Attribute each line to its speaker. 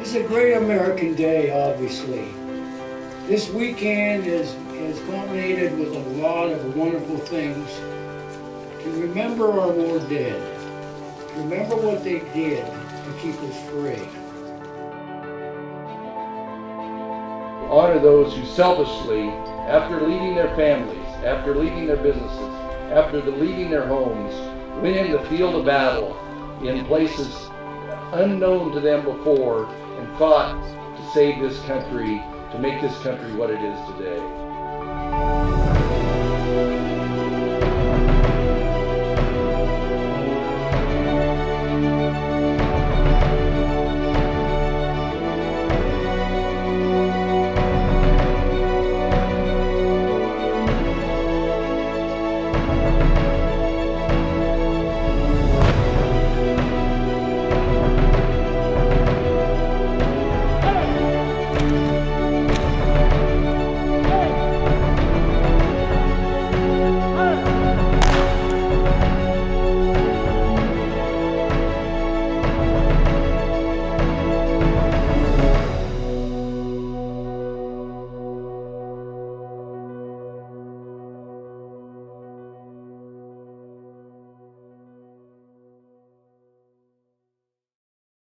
Speaker 1: It's a great American day, obviously. This weekend is culminated with a lot of wonderful things. To remember our war dead, to remember what they did to keep us free.
Speaker 2: Honor those who selfishly, after leaving their families, after leaving their businesses, after leaving their homes, went in the field of battle in places unknown to them before and fought to save this country, to make this country what it is today.